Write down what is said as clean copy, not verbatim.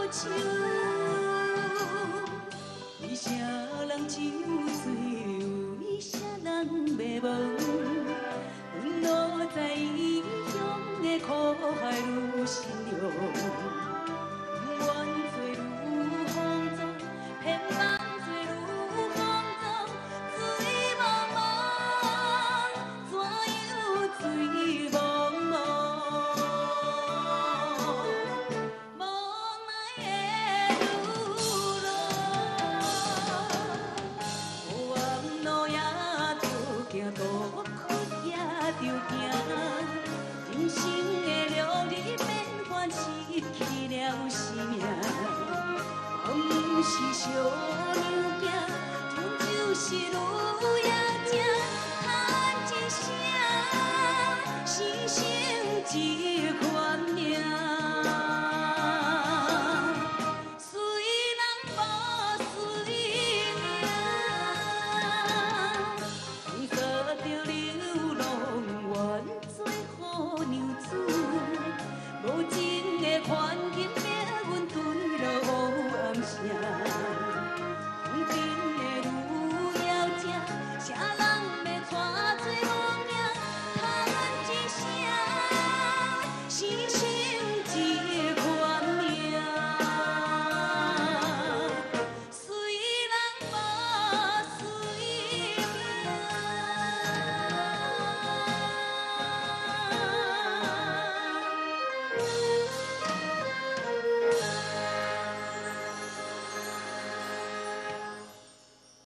手，为啥人只有最后，为啥人袂忘？阮落在异乡的苦海愈深重，愿做愈风尘，偏梦做愈风尘，水茫茫，怎样水茫茫？无奈的路路，弯路也着行，渡苦也着行。人生的路里变幻，失去了生命。不是小娘子，终究是女也正，叹一声，牺牲一